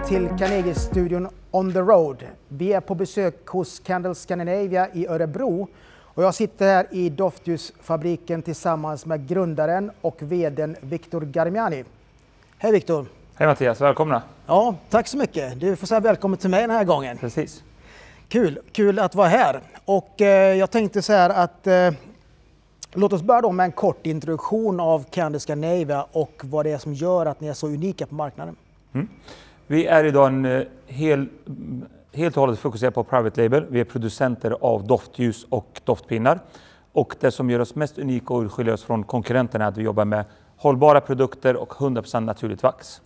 till Carnegie-studion On the Road. Vi är på besök hos Candle Scandinavia i Örebro och jag sitter här i doftljusfabriken tillsammans med grundaren och vd:n Victor Garmiani. Hej Victor! Hej Mattias, välkomna! Ja, tack så mycket. Du får säga välkommen till mig den här gången. Precis. Kul att vara här. Och jag tänkte så här att låt oss börja då med en kort introduktion av Candle Scandinavia och vad det är som gör att ni är så unika på marknaden. Vi är idag helt och hållet fokuserade på private label. Vi är producenter av doftljus och doftpinnar. Och det som gör oss mest unika och skiljer oss från konkurrenterna är att vi jobbar med hållbara produkter och 100% naturligt vax.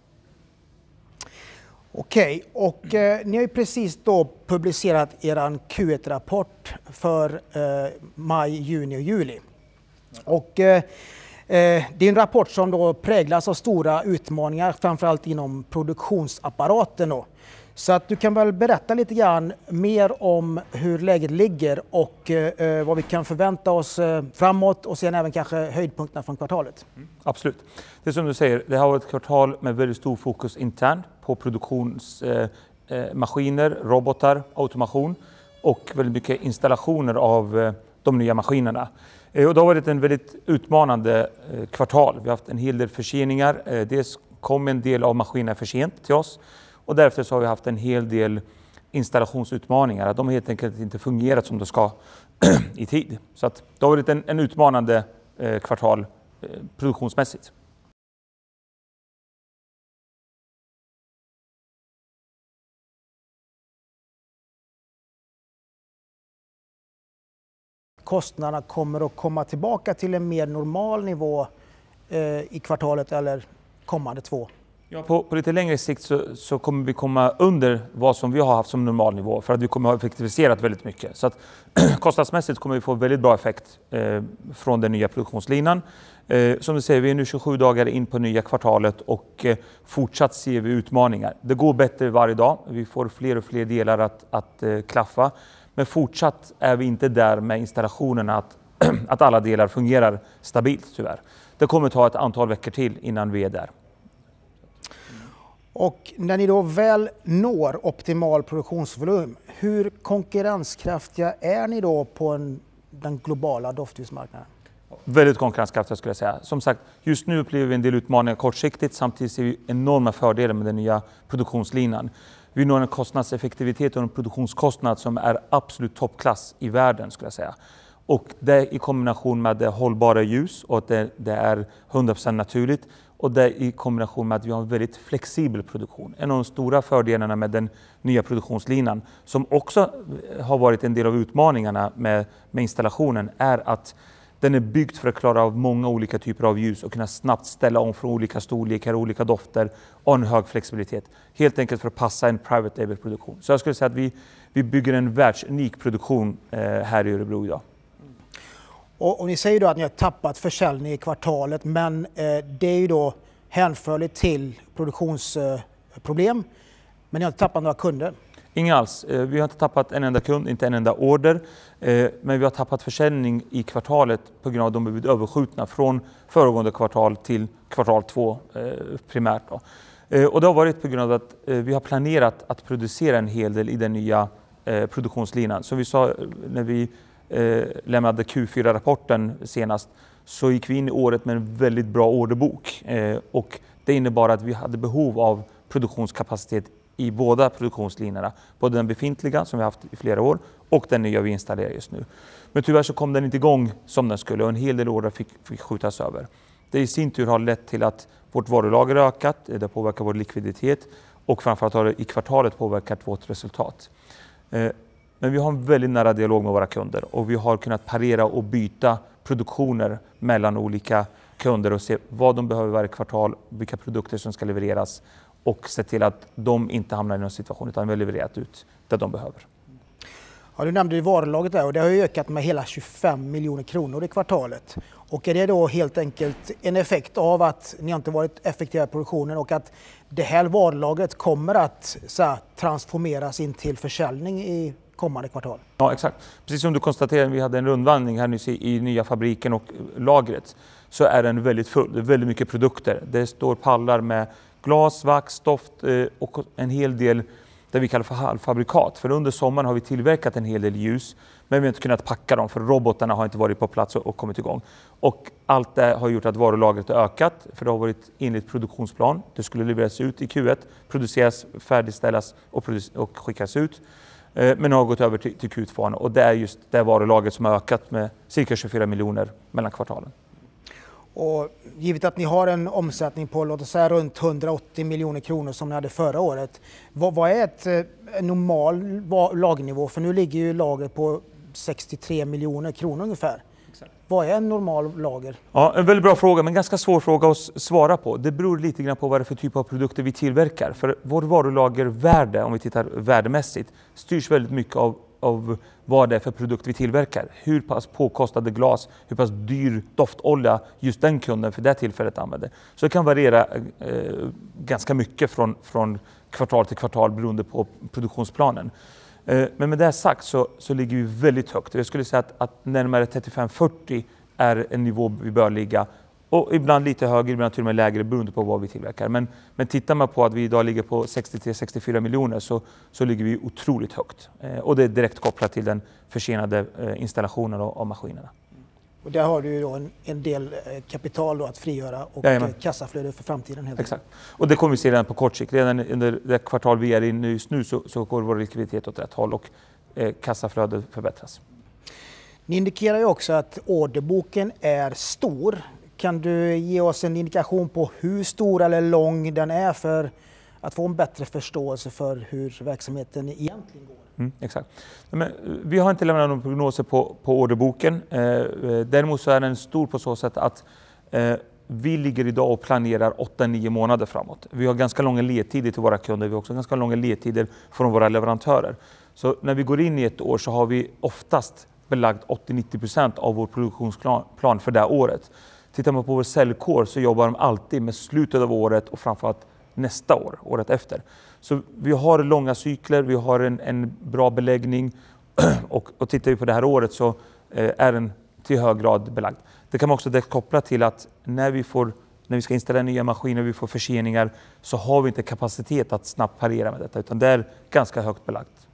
Okej, och ni har ju precis då publicerat er Q1-rapport för maj, juni och juli. Och det är en rapport som då präglas av stora utmaningar, framförallt inom produktionsapparaten då. Så att du kan väl berätta lite grann mer om hur läget ligger och vad vi kan förvänta oss framåt och sen även kanske höjdpunkterna från kvartalet. Absolut. Det är som du säger, det har varit ett kvartal med väldigt stor fokus internt på produktionsmaskiner, robotar, automation och väldigt mycket installationer av de nya maskinerna. Och det har varit en väldigt utmanande kvartal. Vi har haft en hel del förseningar. Dels kom en del av maskinerna för sent till oss och därefter så har vi haft en hel del installationsutmaningar. De har helt enkelt inte fungerat som de ska i tid. Så att det har varit en utmanande kvartal produktionsmässigt. Kostnaderna kommer att komma tillbaka till en mer normal nivå i kvartalet eller kommande två? Ja, på lite längre sikt så kommer vi komma under vad som vi har haft som normal nivå för att vi kommer att ha effektiviserat väldigt mycket. Så att kostnadsmässigt kommer vi få väldigt bra effekt från den nya produktionslinan. Som du säger, vi är nu 27 dagar in på nya kvartalet och fortsatt ser vi utmaningar. Det går bättre varje dag. Vi får fler och fler delar att klaffa. Men fortsatt är vi inte där med installationerna att alla delar fungerar stabilt tyvärr. Det kommer ta ett antal veckor till innan vi är där. Och när ni då väl når optimal produktionsvolym, hur konkurrenskraftiga är ni då på den globala doftljusmarknaden? Väldigt konkurrenskraftiga skulle jag säga. Som sagt, just nu upplever vi en del utmaningar kortsiktigt, samtidigt ser vi enorma fördelar med den nya produktionslinan. Vi når en kostnadseffektivitet och en produktionskostnad som är absolut toppklass i världen skulle jag säga. Och det i kombination med det hållbara ljus och att det är 100% naturligt och det i kombination med att vi har en väldigt flexibel produktion. En av de stora fördelarna med den nya produktionslinan som också har varit en del av utmaningarna med installationen är att den är byggd för att klara av många olika typer av ljus och kunna snabbt ställa om från olika storlekar, olika dofter och en hög flexibilitet. Helt enkelt för att passa en private label-produktion. Så jag skulle säga att vi bygger en världsunik produktion här i Örebro idag. Och ni säger då att ni har tappat försäljning i kvartalet, men det är ju då hänförligt till produktionsproblem. Men ni har inte tappat några kunder? Inga alls. Vi har inte tappat en enda kund, inte en enda order. Men vi har tappat försäljning i kvartalet på grund av att de blivit överskjutna från föregående kvartal till kvartal 2 primärt. Då. Och det har varit på grund av att vi har planerat att producera en hel del i den nya produktionslinan. Som vi sa när vi lämnade Q4-rapporten senast så gick vi in i året med en väldigt bra orderbok. Och det innebar att vi hade behov av produktionskapacitet i båda produktionslinjerna. Både den befintliga som vi haft i flera år och den nya vi installerar just nu. Men tyvärr så kom den inte igång som den skulle och en hel del order fick skjutas över. Det i sin tur har lett till att vårt varulager har ökat, det påverkar vår likviditet och framförallt har det i kvartalet påverkat vårt resultat. Men vi har en väldigt nära dialog med våra kunder och vi har kunnat parera och byta produktioner mellan olika kunder och se vad de behöver varje kvartal, vilka produkter som ska levereras och se till att de inte hamnar i någon situation utan vi har levererat ut det de behöver. Ja, du nämnde ju varulaget där och det har ju ökat med hela 25 miljoner kronor i kvartalet. Och är det då helt enkelt en effekt av att ni inte varit effektiva i produktionen och att det här varulagret kommer att transformeras in till försäljning i kommande kvartal? Ja, exakt. Precis som du konstaterade, vi hade en rundvandring här nu i nya fabriken och lagret så är den väldigt full. Det är väldigt mycket produkter. Det står pallar med Glas, vax, stoft och en hel del det vi kallar för halvfabrikat. För under sommaren har vi tillverkat en hel del ljus, men vi har inte kunnat packa dem för robotarna har inte varit på plats och kommit igång. Och allt det har gjort att varulagret har ökat, för det har varit enligt produktionsplan. Det skulle levereras ut i Q1, produceras, färdigställas och skickas ut. Men har gått över till Q2 och det är just det varulagret som har ökat med cirka 24 miljoner mellan kvartalen. Och givet att ni har en omsättning på låt oss säga runt 180 miljoner kronor som ni hade förra året. Vad är en normal lagernivå? För nu ligger ju lagret på 63 miljoner kronor ungefär. Exakt. Vad är en normal lager? Ja, en väldigt bra fråga, men ganska svår fråga att svara på. Det beror lite grann på vad det är för typ av produkter vi tillverkar. För vår varulagervärde, om vi tittar värdemässigt, styrs väldigt mycket av vad det är för produkt vi tillverkar. Hur pass påkostade glas, hur pass dyr doftolja just den kunden för det tillfället använder. Så det kan variera ganska mycket från kvartal till kvartal beroende på produktionsplanen. Men med det sagt så ligger vi väldigt högt. Jag skulle säga att närmare 35-40 är en nivå vi bör ligga. Och ibland lite högre, ibland till och med lägre beroende på vad vi tillverkar. Men tittar man på att vi idag ligger på 63-64 miljoner så ligger vi otroligt högt. Och det är direkt kopplat till den försenade installationen av maskinerna. Och där har du ju då en del kapital då att frigöra och kassaflöde för framtiden. Helt Exakt. Och det kommer vi se redan på kort sikt. Redan under det kvartal vi är inne just nu så går vår likviditet åt rätt håll och kassaflödet förbättras. Ni indikerar ju också att orderboken är stor. Kan du ge oss en indikation på hur stor eller lång den är för att få en bättre förståelse för hur verksamheten egentligen går? Exakt. Men vi har inte lämnat några prognoser på orderboken. Däremot så är den stor på så sätt att vi ligger idag och planerar 8-9 månader framåt. Vi har ganska långa ledtider till våra kunder. Vi har också ganska långa ledtider från våra leverantörer. Så när vi går in i ett år så har vi oftast belagt 80-90% av vår produktionsplan för det här året. Tittar man på vår säljkår så jobbar de alltid med slutet av året och framförallt nästa år, året efter. Så vi har långa cykler, vi har en bra beläggning och tittar vi på det här året så är den till hög grad belagd. Det kan man också koppla till att när vi ska installera nya maskiner och vi får förseningar så har vi inte kapacitet att snabbt parera med detta utan det är ganska högt belagt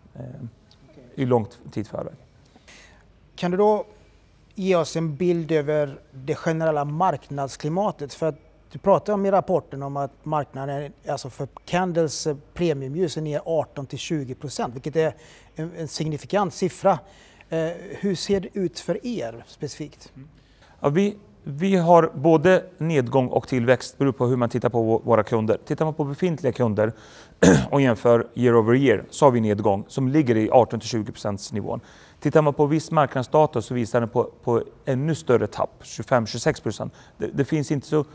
i lång tid förväg. Kan du då ge oss en bild över det generella marknadsklimatet? För att du pratar om i rapporten om att marknaden alltså för Candles premiumljus är ner 18-20%, vilket är en signifikant siffra. Hur ser det ut för er specifikt? Ja, vi har både nedgång och tillväxt beroende på hur man tittar på våra kunder. Tittar man på befintliga kunder och jämför year over year så har vi nedgång som ligger i 18-20% nivån. Tittar man på viss marknadsdata så visar den på ännu större tapp, 25-26%. Det finns inte så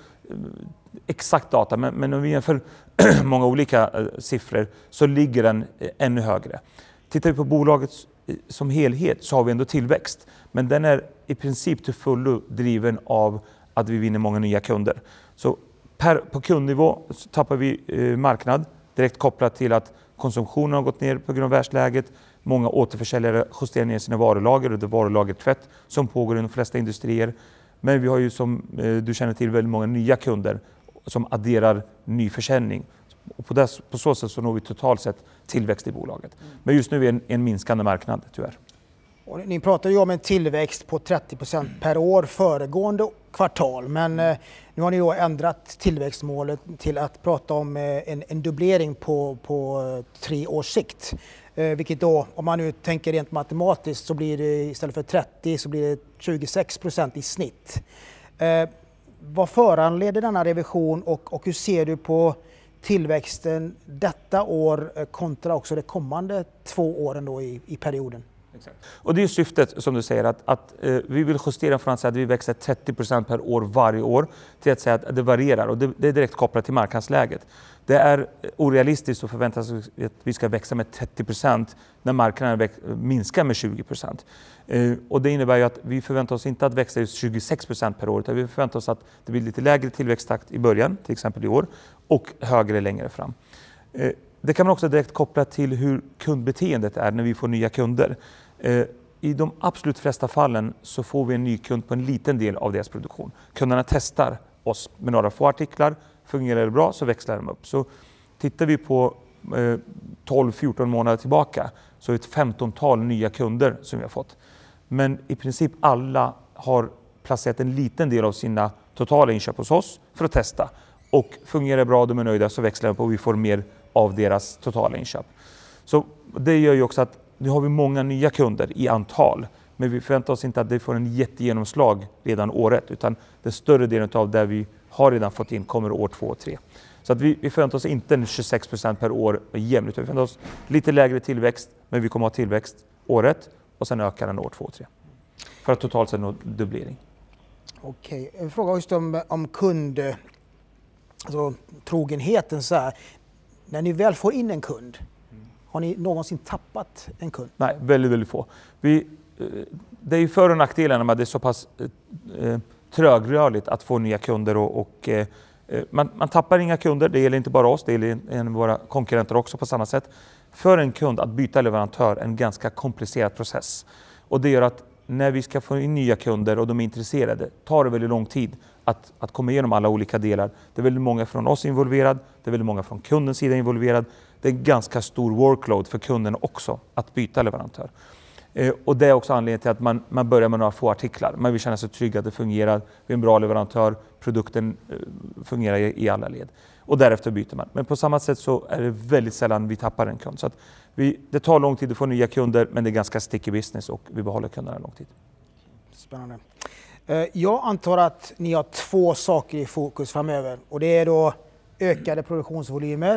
exakt data, men om vi jämför många olika siffror så ligger den ännu högre. Tittar vi på bolaget som helhet så har vi ändå tillväxt, men den är i princip till fullo driven av att vi vinner många nya kunder. Så på kundnivå så tappar vi marknad direkt kopplat till att konsumtionen har gått ner på grund av världsläget. Många återförsäljare justerar ner sina varulager och det är varulagertvätt som pågår i de flesta industrier. Men vi har ju som du känner till väldigt många nya kunder som adderar ny försäljning. Och på så sätt så når vi totalt sett tillväxt i bolaget. Men just nu är det en minskande marknad tyvärr. Och ni pratar ju om en tillväxt på 30% per år föregående kvartal. Men nu har ni då ändrat tillväxtmålet till att prata om en dubblering på 3 års sikt. Vilket då, om man nu tänker rent matematiskt, så blir det istället för 30 så blir det 26% i snitt. Vad föranleder denna revision och hur ser du på tillväxten detta år kontra också de kommande 2 åren då i perioden? Exakt. Och det är syftet som du säger att vi vill justera från att säga att vi växer 30% per år varje år till att säga att det varierar och det är direkt kopplat till marknadsläget. Det är orealistiskt att förvänta sig att vi ska växa med 30% när marknaden minskar med 20%. Och det innebär ju att vi förväntar oss inte att växa just 26% per år utan vi förväntar oss att det blir lite lägre tillväxttakt i början, till exempel i år, och högre längre fram. Det kan man också direkt koppla till hur kundbeteendet är när vi får nya kunder. I de absolut flesta fallen så får vi en ny kund på en liten del av deras produktion. Kunderna testar oss med några få artiklar, Fungerar det bra så växlar de upp. Så tittar vi på 12-14 månader tillbaka så är det ett 15-tal nya kunder som vi har fått. Men i princip alla har placerat en liten del av sina totala inköp hos oss för att testa. Och fungerar det bra, de är nöjda, så växlar de upp och vi får mer av deras totala inköp. Så det gör ju också att nu har vi många nya kunder i antal. Men vi förväntar oss inte att det får en jättegenomslag redan året, utan den större delen av det vi har redan fått in kommer år 2 och 3. Så att vi förväntar oss inte en 26% per år jämnt, utan vi förväntar oss lite lägre tillväxt, men vi kommer att ha tillväxt året och sen ökar den år 2 och 3. För att totalt sett nå dubblering. Okej, en fråga just om kund, alltså trogenheten så här. När ni väl får in en kund, har ni någonsin tappat en kund? Nej, väldigt, väldigt få. Det är ju för- och nackdelarna med att det är så pass trögrörligt att få nya kunder man tappar inga kunder, det gäller inte bara oss, det gäller våra konkurrenter också på samma sätt. För en kund att byta leverantör är en ganska komplicerad process. Och det gör att när vi ska få in nya kunder och de är intresserade tar det väldigt lång tid att komma igenom alla olika delar. Det är väldigt många från oss involverad, det är väldigt många från kundens sida involverad. Det är en ganska stor workload för kunden också att byta leverantör. Och det är också anledningen till att man börjar med några få artiklar. Man vill känna sig trygg att det fungerar, vi är en bra leverantör, produkten fungerar i alla led. Och därefter byter man. Men på samma sätt så är det väldigt sällan vi tappar en kund. Så att det tar lång tid att få nya kunder, men det är ganska sticky business och vi behåller kunderna lång tid. Spännande. Jag antar att ni har 2 saker i fokus framöver, och det är då ökade produktionsvolymer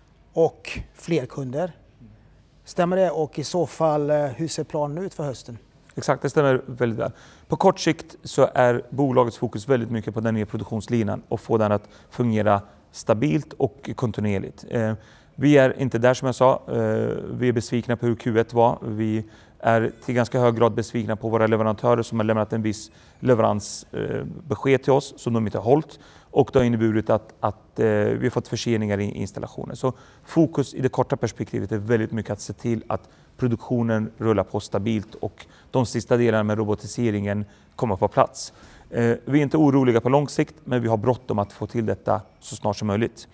och fler kunder. Stämmer det? Och i så fall, hur ser planen ut för hösten? Exakt, det stämmer väldigt väl. På kort sikt så är bolagets fokus väldigt mycket på den nya produktionslinan och få den att fungera stabilt och kontinuerligt. Vi är inte där som jag sa. Vi är besvikna på hur Q1 var. Vi är till ganska hög grad besvikna på våra leverantörer som har lämnat en viss leveransbesked till oss som de inte har hållit. Och det har inneburit att vi har fått förseningar i installationen. Så fokus i det korta perspektivet är väldigt mycket att se till att produktionen rullar på stabilt och de sista delarna med robotiseringen kommer på plats. Vi är inte oroliga på lång sikt, men vi har bråttom att få till detta så snart som möjligt.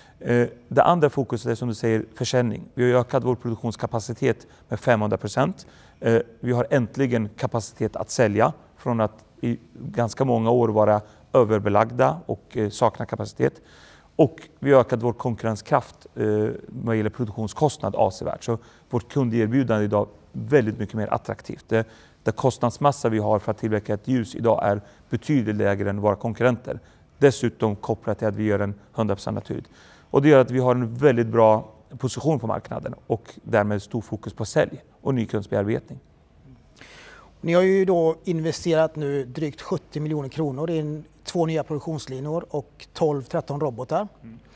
Det andra fokuset är som du säger försäljning. Vi har ökat vår produktionskapacitet med 500%. Vi har äntligen kapacitet att sälja från att i ganska många år vara överbelagda och sakna kapacitet. Och vi har ökat vår konkurrenskraft vad gäller produktionskostnad avsevärt. Så vårt kunderbjudande idag är väldigt mycket mer attraktivt. Det kostnadsmassa vi har för att tillverka ett ljus idag är betydligt lägre än våra konkurrenter. Dessutom kopplat till att vi gör en 100% naturligt. Och det gör att vi har en väldigt bra position på marknaden och därmed stor fokus på sälj och ny kundsbearbetning. Ni har ju då investerat nu drygt 70 miljoner kronor i 2 nya produktionslinor och 12-13 robotar.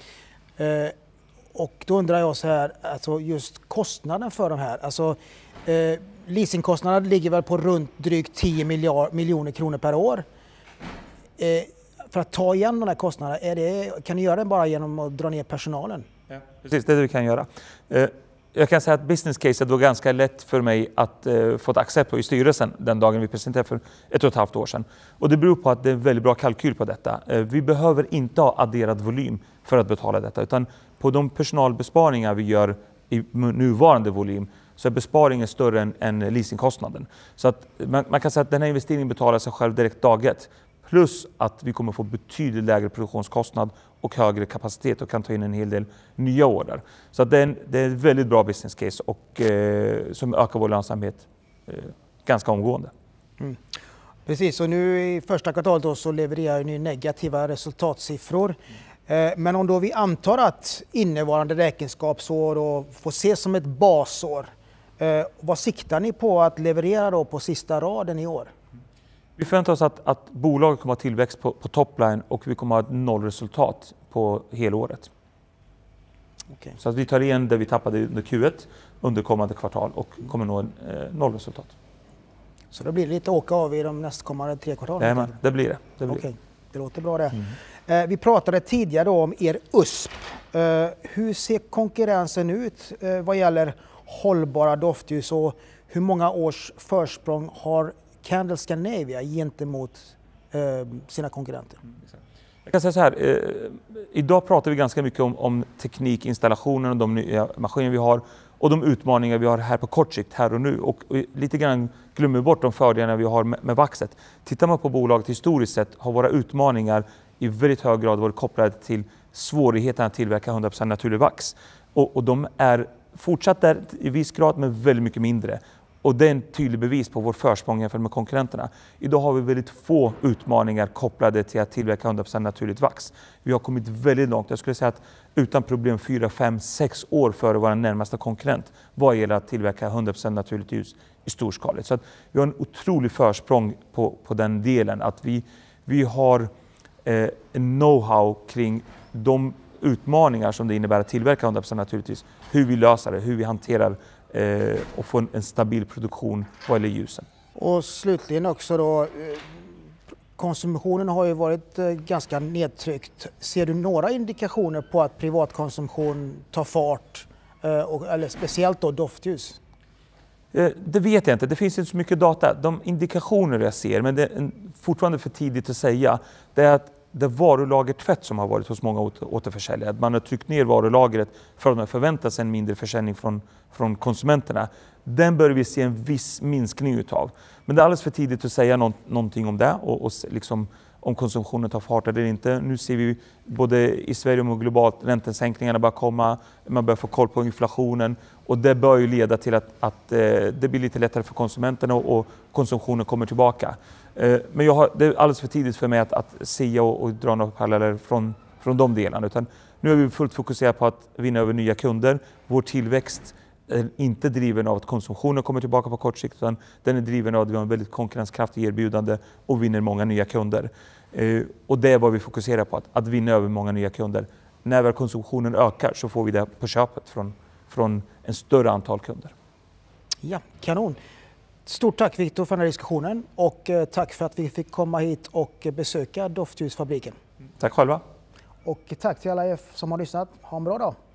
Och då undrar jag så här, alltså just kostnaden för de här. Alltså, leasingkostnaden ligger väl på runt drygt 10 miljoner kronor per år. För att ta igen de här kostnaderna, kan ni göra det bara genom att dra ner personalen? Ja, precis, det är det vi kan göra. Jag kan säga att business caset var ganska lätt för mig att få ett accept på i styrelsen den dagen vi presenterade för 1,5 år sedan. Och det beror på att det är en väldigt bra kalkyl på detta. Vi behöver inte ha adderad volym för att betala detta, utan på de personalbesparingar vi gör i nuvarande volym så är besparingen större än leasingkostnaden. Så att man kan säga att den här investeringen betalar sig själv direkt dag 1. Plus att vi kommer få betydligt lägre produktionskostnad och högre kapacitet och kan ta in en hel del nya order. Så att det är ett väldigt bra business case och som ökar vår lönsamhet ganska omgående. Mm. Precis, och nu i första kvartalet då så levererar ni negativa resultatsiffror. Men om då vi antar att innevarande räkenskapsår då får ses som ett basår, vad siktar ni på att leverera då på sista raden i år? Vi förväntar oss att bolaget kommer att ha tillväxt på topline och vi kommer att ha ett nollresultat på helåret. Okay. Så att vi tar igen det vi tappade under Q1 under kommande kvartal och kommer nå nollresultat. Så det blir lite åka av i de nästkommande 3 kvartalen? Nej, men det blir det. Okej, det låter bra det. Vi pratade tidigare om er USP. Hur ser konkurrensen ut vad gäller hållbara doftljus och hur många års försprång har Candle Scandinavia gentemot sina konkurrenter? Jag kan säga så här, idag pratar vi ganska mycket om teknikinstallationen och de nya maskiner vi har och de utmaningar vi har här på kort sikt, här och nu. Och lite grann glömmer bort de fördelarna vi har med vaxet. Tittar man på bolaget historiskt sett har våra utmaningar i väldigt hög grad varit kopplade till svårigheten att tillverka 100% naturlig vax. Och de är fortsatt där i viss grad, men väldigt mycket mindre. Och det är en tydlig bevis på vår försprång jämfört med konkurrenterna. Idag har vi väldigt få utmaningar kopplade till att tillverka 100% naturligt vax. Vi har kommit väldigt långt. Jag skulle säga att utan problem 4, 5, 6 år före vår närmaste konkurrent vad gäller att tillverka 100% naturligt ljus i storskaligt. Så att vi har en otrolig försprång på den delen. Att vi har en know-how kring de utmaningar som det innebär att tillverka 100% naturligtvis. Hur vi löser det, hur vi hanterar och få en stabil produktion vad gäller ljusen. Och slutligen också då, konsumtionen har ju varit ganska nedtryckt. Ser du några indikationer på att privatkonsumtion tar fart, eller speciellt då doftljus? Det vet jag inte, det finns inte så mycket data. De indikationer jag ser, men det är fortfarande för tidigt att säga, det är att det varulagertvätt som har varit hos många återförsäljare. Att man har tryckt ner varulagret för att man förväntar sig en mindre försäljning från konsumenterna. Den bör vi se en viss minskning utav. Men det är alldeles för tidigt att säga någonting om det och liksom om konsumtionen tar fart eller inte. Nu ser vi både i Sverige och globalt räntesänkningarna börjar komma. Man börjar få koll på inflationen och det bör ju leda till att det blir lite lättare för konsumenterna och konsumtionen kommer tillbaka. Men det är alldeles för tidigt för mig att se och dra några paralleller från de delarna. Utan nu är vi fullt fokuserade på att vinna över nya kunder. Vår tillväxt är inte driven av att konsumtionen kommer tillbaka på kort sikt, utan den är driven av att vi har en väldigt konkurrenskraftig erbjudande och vinner många nya kunder. Och det är vad vi fokuserar på, att vinna över många nya kunder. När väl konsumtionen ökar så får vi det på köpet från en större antal kunder. Ja, kanon. Stort tack Viktor för den här diskussionen och tack för att vi fick komma hit och besöka Doftljusfabriken. Tack själva. Och tack till alla er som har lyssnat. Ha en bra dag.